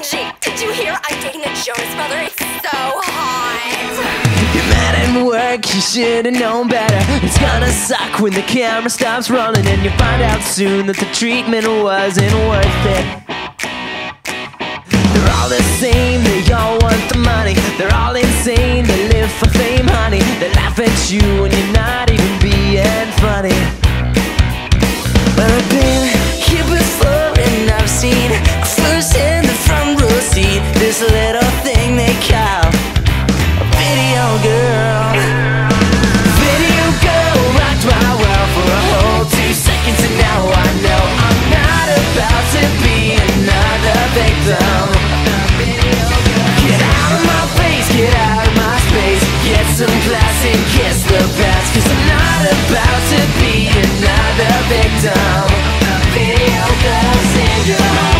OMG, did you hear I'm dating a Jonas brother? It's so hot. You're mad at work, you should've known better. It's gonna suck when the camera stops rolling, and you find out soon that the treatment wasn't worth it. They're all the same, they all want the money. They're all insane, they live for fame, honey. They laugh at you when you're not even being funny. But I've been here before and I've seen first in the front row seat this little thing they call a video girl. Video girl rocked my world for a whole 2 seconds, and now I know I'm not about to be another victim. Get out of my face, get out of my space, get some class and kiss the past, 'cause I'm not about to be another victim. Video girl syndrome.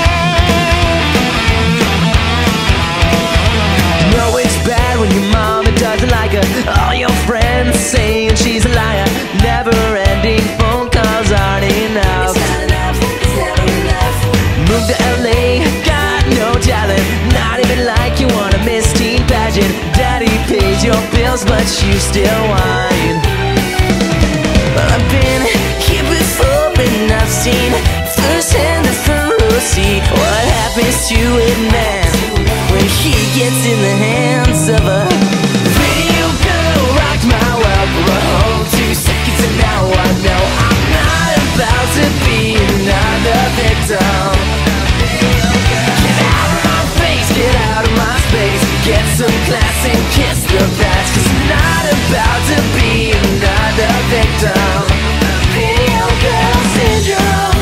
No, it's bad when your mama doesn't like her. All your friends saying she's a liar. Never-ending phone calls aren't enough. It's not enough, it's never enough. Move to LA, got no talent. Not even like you want a Miss Teen pageant. Daddy pays your bills, but you still whine. Well, I've been here before and I've seen firsthand the front row seat what happens to a man when he gets in the hands of a video girl. Rocked my world for a whole 2 seconds, and now I know I'm not about to be another victim. Get out of my face, get out of my space, get some class and kiss the past, 'cause I'm not about to be another victim. Video girl syndrome.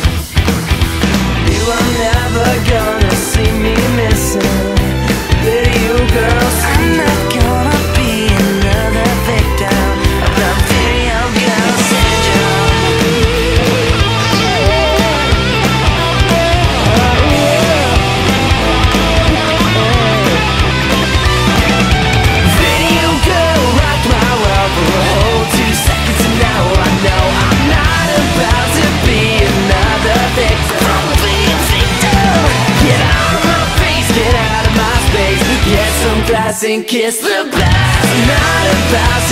You are never gonna see me missing. Video girl syndrome. I'm not gonna be another victim of the video girl syndrome. Video girl rocked my world for a whole 2 seconds, and now I know I'm not about to be another victim. Get out of my face, get out of my space, get some class and kiss the blast. I'm not about